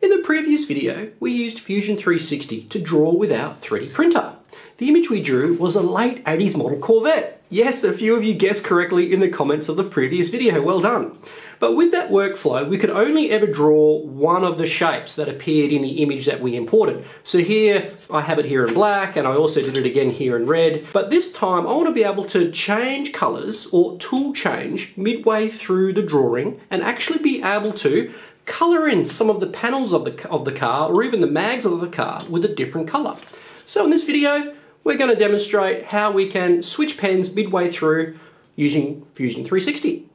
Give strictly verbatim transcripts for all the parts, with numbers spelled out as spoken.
In the previous video, we used Fusion three sixty to draw with our three D printer. The image we drew was a late eighties model Corvette. Yes, a few of you guessed correctly in the comments of the previous video, well done. But with that workflow, we could only ever draw one of the shapes that appeared in the image that we imported. So here, I have it here in black, and I also did it again here in red. But this time, I want to be able to change colors or tool change midway through the drawing and actually be able to color in some of the panels of the, of the car or even the mags of the car with a different color. So in this video, we're going to demonstrate how we can switch pens midway through using Fusion three sixty.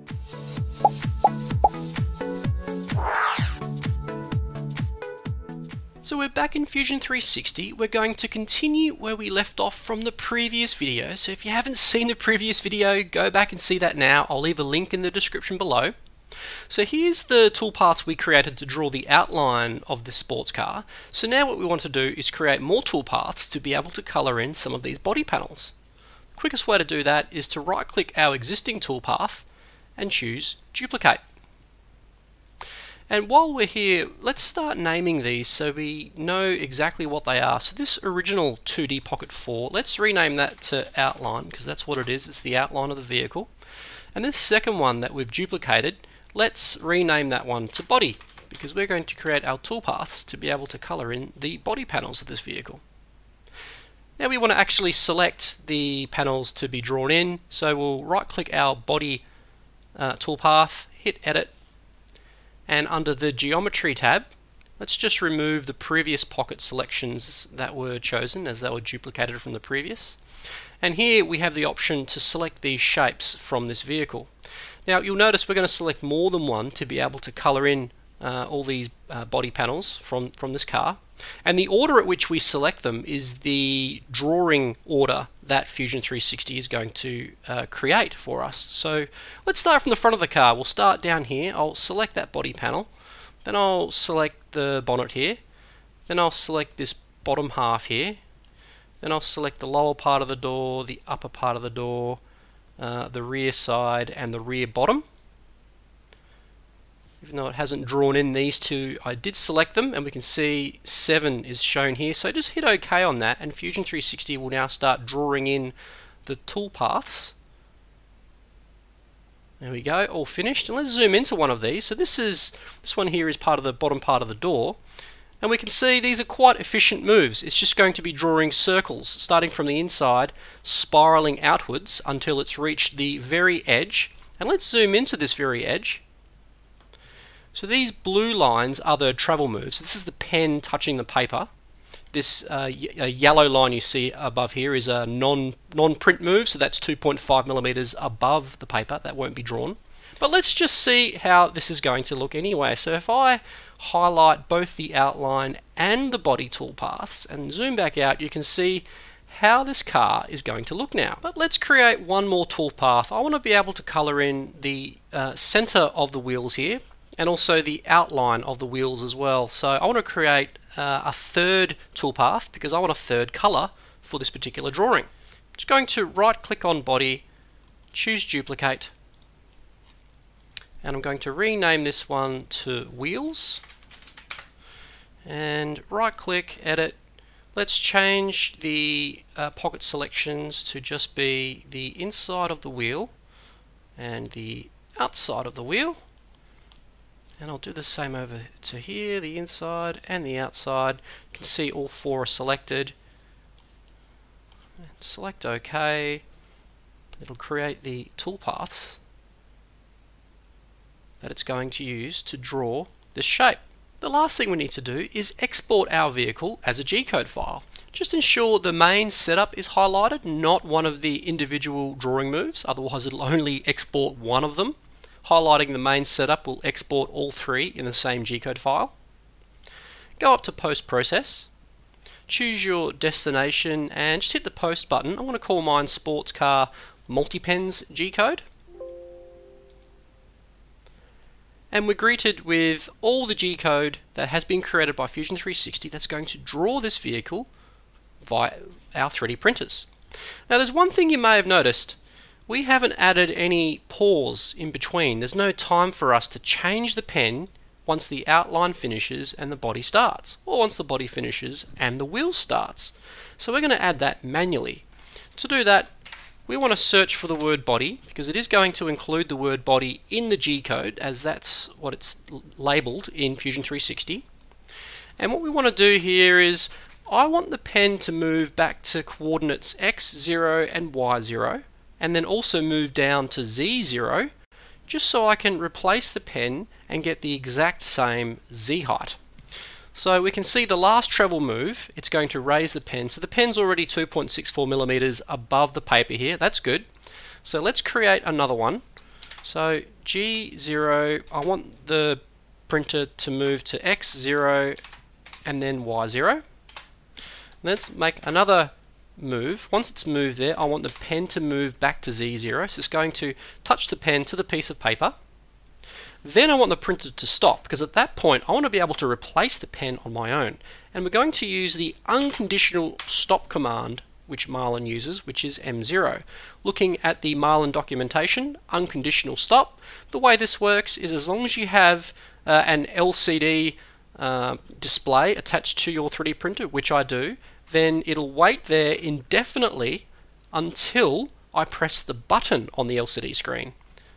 So we're back in Fusion three sixty. We're going to continue where we left off from the previous video. So if you haven't seen the previous video, go back and see that now. I'll leave a link in the description below. So here's the toolpaths we created to draw the outline of this sports car. So now what we want to do is create more toolpaths to be able to color in some of these body panels. The quickest way to do that is to right click our existing toolpath and choose duplicate. And while we're here, let's start naming these so we know exactly what they are. So this original two D Pocket four, let's rename that to outline because that's what it is. It's the outline of the vehicle. And this second one that we've duplicated, let's rename that one to body because we're going to create our toolpaths to be able to color in the body panels of this vehicle. Now we want to actually select the panels to be drawn in, so we'll right click our body uh, toolpath, hit edit, and under the geometry tab, let's just remove the previous pocket selections that were chosen as they were duplicated from the previous. And here we have the option to select these shapes from this vehicle. Now you'll notice we're going to select more than one to be able to color in uh, all these uh, body panels from, from this car. And the order at which we select them is the drawing order that Fusion three sixty is going to uh, create for us. So let's start from the front of the car. We'll start down here. I'll select that body panel. Then I'll select the bonnet here. Then I'll select this bottom half here. Then I'll select the lower part of the door, the upper part of the door, uh, the rear side and the rear bottom. Even though it hasn't drawn in these two, I did select them and we can see seven is shown here. So just hit OK on that and Fusion three sixty will now start drawing in the toolpaths. There we go, all finished. And let's zoom into one of these. So this is this one here is part of the bottom part of the door. And we can see these are quite efficient moves. It's just going to be drawing circles, starting from the inside, spiraling outwards until it's reached the very edge. And let's zoom into this very edge. So these blue lines are the travel moves. This is the pen touching the paper. This uh, yellow line you see above here is a non, non-print move, so that's two point five millimeters above the paper. That won't be drawn. But let's just see how this is going to look anyway. So if I highlight both the outline and the body toolpaths and zoom back out, you can see how this car is going to look now. But let's create one more toolpath. I want to be able to color in the uh, center of the wheels here and also the outline of the wheels as well. So I want to create uh, a third toolpath because I want a third color for this particular drawing. I'm just going to right click on body, choose duplicate, and I'm going to rename this one to wheels and right click, edit. Let's change the uh, pocket selections to just be the inside of the wheel and the outside of the wheel. And I'll do the same over to here, the inside and the outside. You can see all four are selected. Select OK. It'll create the toolpaths that it's going to use to draw this shape. The last thing we need to do is export our vehicle as a G code file. Just ensure the main setup is highlighted, not one of the individual drawing moves, otherwise it'll only export one of them. Highlighting the main setup will export all three in the same G code file. Go up to Post Process, choose your destination and just hit the Post button. I'm going to call mine Sports Car Multipens G code. And we're greeted with all the G code that has been created by Fusion three sixty that's going to draw this vehicle via our three D printers. Now there's one thing you may have noticed. We haven't added any pause in between. There's no time for us to change the pen once the outline finishes and the body starts, or once the body finishes and the wheel starts. So we're going to add that manually. To do that, we want to search for the word body, because it is going to include the word body in the G code, as that's what it's labeled in Fusion three sixty. And what we want to do here is, I want the pen to move back to coordinates x zero and y zero, and then also move down to z zero, just so I can replace the pen and get the exact same z height. So we can see the last treble move, it's going to raise the pen. So the pen's already two point six four millimeters above the paper here. That's good. So let's create another one. So G zero, I want the printer to move to x zero and then y zero. Let's make another move. Once it's moved there, I want the pen to move back to z zero. So it's going to touch the pen to the piece of paper. Then I want the printer to stop, because at that point I want to be able to replace the pen on my own. And we're going to use the unconditional stop command which Marlin uses, which is M zero. Looking at the Marlin documentation, unconditional stop, the way this works is as long as you have uh, an L C D uh, display attached to your three D printer, which I do, then it'll wait there indefinitely until I press the button on the L C D screen.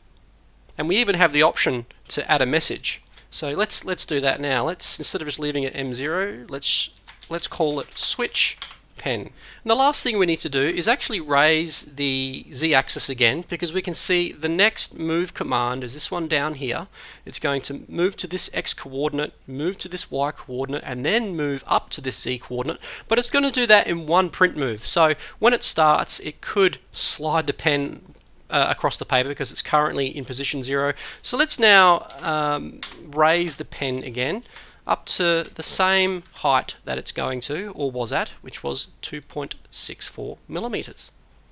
And we even have the option to add a message. So let's let's do that now. Let's, instead of just leaving it M zero, let's let's call it switch pen. And the last thing we need to do is actually raise the z-axis again, because we can see the next move command is this one down here. It's going to move to this x coordinate, move to this y coordinate, and then move up to this z coordinate. But it's going to do that in one print move. So when it starts, it could slide the pen Uh, across the paper because it's currently in position zero. So let's now um, raise the pen again up to the same height that it's going to, or was at, which was two point six four millimeters.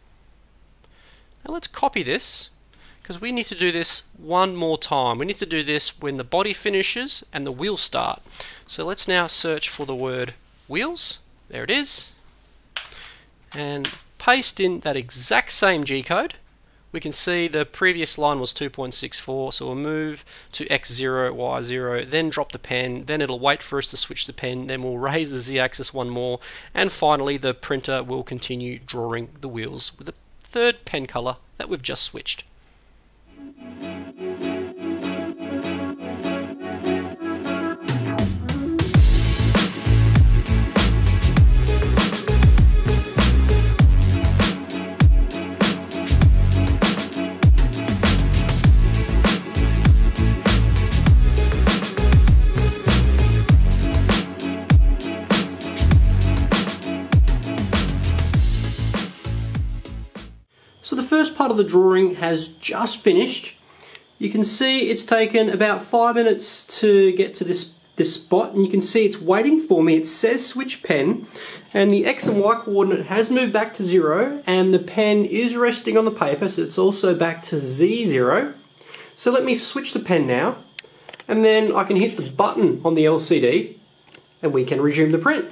Now let's copy this, because we need to do this one more time. We need to do this when the body finishes and the wheels start. So let's now search for the word wheels. There it is. And paste in that exact same G code. We can see the previous line was two point six four, so we'll move to x zero, y zero, then drop the pen, then it'll wait for us to switch the pen, then we'll raise the z-axis one more, and finally the printer will continue drawing the wheels with the third pen color that we've just switched. So the first part of the drawing has just finished. You can see it's taken about five minutes to get to this, this spot, and you can see it's waiting for me. It says switch pen, and the x and y coordinate has moved back to zero, and the pen is resting on the paper, so it's also back to z zero. So let me switch the pen now, and then I can hit the button on the L C D, and we can resume the print.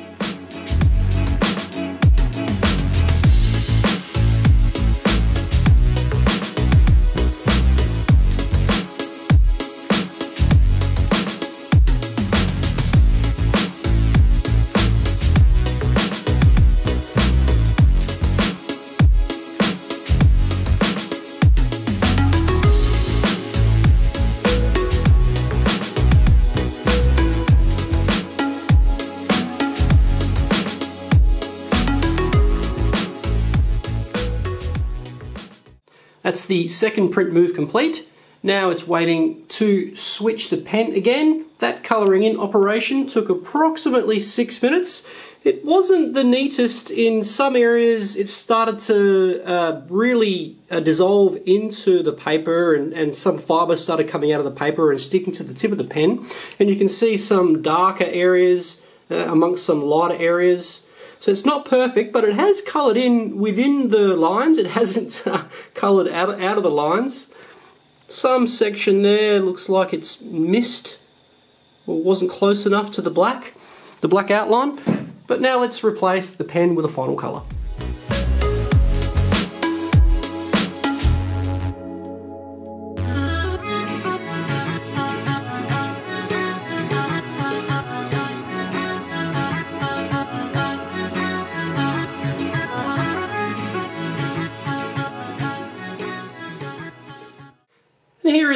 That's the second print move complete. Now it's waiting to switch the pen again. That colouring in operation took approximately six minutes. It wasn't the neatest. In some areas it started to uh, really uh, dissolve into the paper, and, and some fibre started coming out of the paper and sticking to the tip of the pen. And you can see some darker areas uh, amongst some lighter areas. So it's not perfect, but it has coloured in within the lines. It hasn't uh, coloured out, out of the lines. Some section there looks like it's missed or wasn't close enough to the black, the black outline. But now let's replace the pen with a final colour.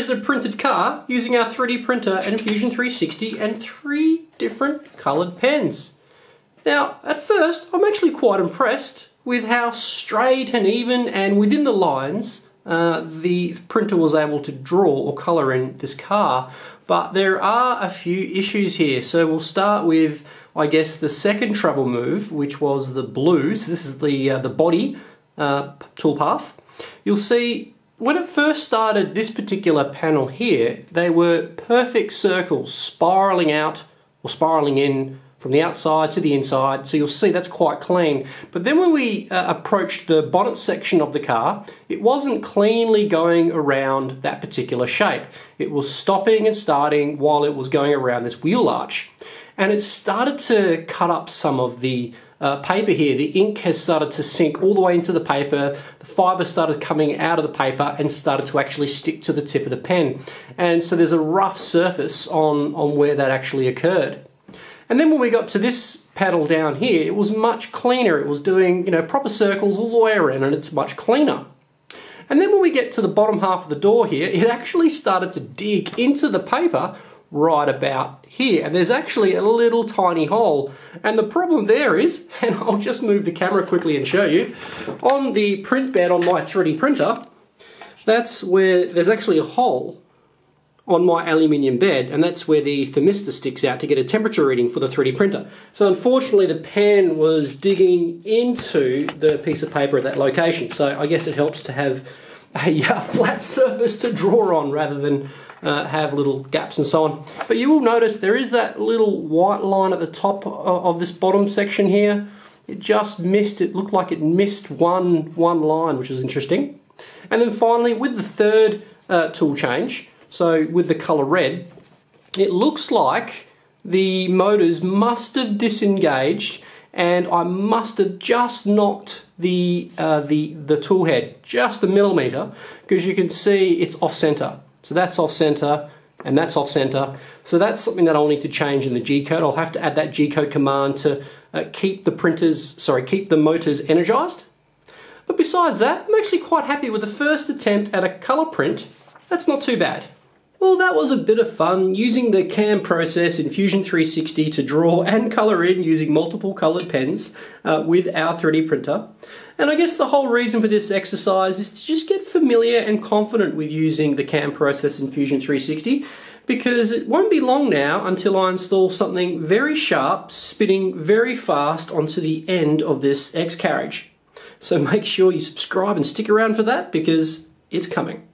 is a printed car using our three D printer and Fusion three sixty and three different coloured pens. Now, at first, I'm actually quite impressed with how straight and even and within the lines uh, the printer was able to draw or colour in this car. But there are a few issues here. So we'll start with, I guess, the second trouble move, which was the blues. This is the, uh, the body uh, toolpath. You'll see when it first started this particular panel here, they were perfect circles spiralling out or spiralling in from the outside to the inside, so you'll see that's quite clean. But then when we uh, approached the bonnet section of the car, it wasn't cleanly going around that particular shape. It was stopping and starting while it was going around this wheel arch. And it started to cut up some of the uh, paper here. The ink has started to sink all the way into the paper, the fibre started coming out of the paper and started to actually stick to the tip of the pen. And so there's a rough surface on, on where that actually occurred. And then when we got to this panel down here, it was much cleaner. It was doing, you know, proper circles all the way around, and it's much cleaner. And then when we get to the bottom half of the door here, it actually started to dig into the paper right about here. And there's actually a little tiny hole. And the problem there is, and I'll just move the camera quickly and show you, on the print bed on my three D printer, that's where there's actually a hole on my aluminium bed, and that's where the thermistor sticks out to get a temperature reading for the three D printer. So unfortunately the pen was digging into the piece of paper at that location, so I guess it helps to have a uh, flat surface to draw on rather than uh, have little gaps and so on. But you will notice there is that little white line at the top of this bottom section here. It just missed, it looked like it missed one, one line, which is interesting. And then finally with the third uh, tool change, so with the colour red, it looks like the motors must have disengaged and I must have just knocked the, uh, the, the tool head just a millimetre, because you can see it's off centre. So that's off centre and that's off centre. So that's something that I'll need to change in the G code. I'll have to add that G code command to uh, keep the printers, sorry, keep the motors energised. But besides that, I'm actually quite happy with the first attempt at a colour print. That's not too bad. Well, that was a bit of fun using the C A M process in Fusion three sixty to draw and colour in using multiple coloured pens uh, with our three D printer. And I guess the whole reason for this exercise is to just get familiar and confident with using the C A M process in Fusion three sixty, because it won't be long now until I install something very sharp, spinning very fast onto the end of this X carriage. So make sure you subscribe and stick around for that, because it's coming.